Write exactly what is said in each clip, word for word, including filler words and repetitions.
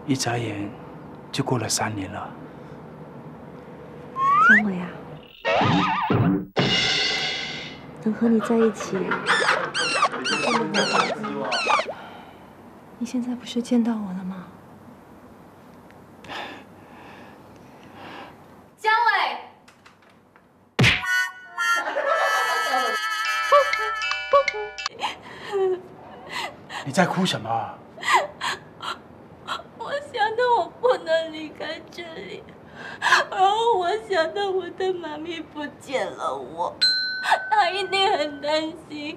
一眨眼就过了三年了。 姜伟啊，能和你在一起，这么难。你现在不是见到我了吗？ 姜伟， 你在哭什么？ 我想到我不能离开这里，然后我想到我的妈咪不见了我，她一定很担心。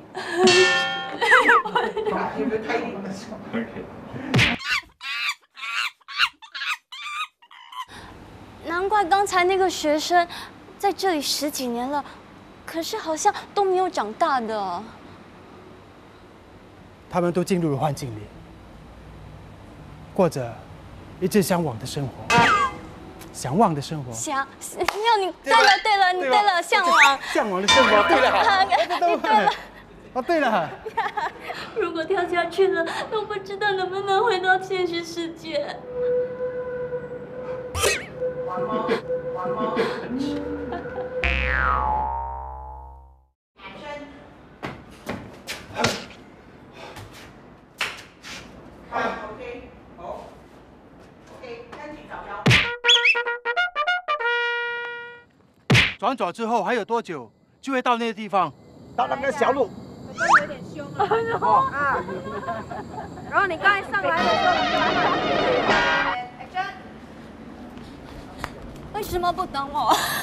难怪刚才那个学生在这里十几年了，可是好像都没有长大的。 他们都进入了幻境里，过着一直向往的生活，向往的生活。 向，没有你对了对了，你对了，向往。 向往的生活，对了， 你对了。 哦，对了。 如果跳下去了，都不知道能不能回到现实世界。 转左之后还有多久就会到那个地方？ 到那个小路。 刚刚有点凶啊。哦啊。然后你刚才上来的时候，你就把它。 为什么不等我？